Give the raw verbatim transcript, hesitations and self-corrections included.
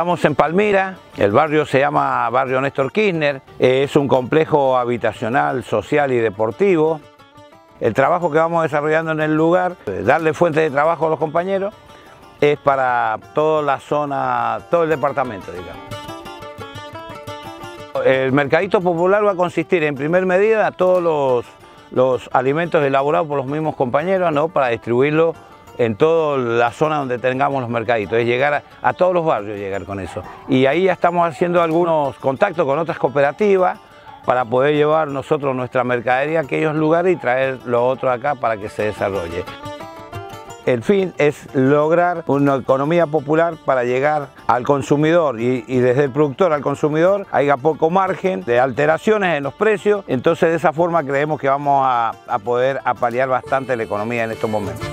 Estamos en Palmira, el barrio se llama Barrio Néstor Kirchner, es un complejo habitacional, social y deportivo. El trabajo que vamos desarrollando en el lugar, darle fuente de trabajo a los compañeros, es para toda la zona, todo el departamento, digamos. El mercadito popular va a consistir en primer medida en todos los, los alimentos elaborados por los mismos compañeros, ¿no?, para distribuirlos en toda la zona donde tengamos los mercaditos, es llegar a, a todos los barrios, llegar con eso. Y ahí ya estamos haciendo algunos contactos con otras cooperativas para poder llevar nosotros nuestra mercadería a aquellos lugares y traer lo otro acá para que se desarrolle. El fin es lograr una economía popular para llegar al consumidor y, y desde el productor al consumidor haya poco margen de alteraciones en los precios, entonces de esa forma creemos que vamos a, a poder apalear bastante la economía en estos momentos.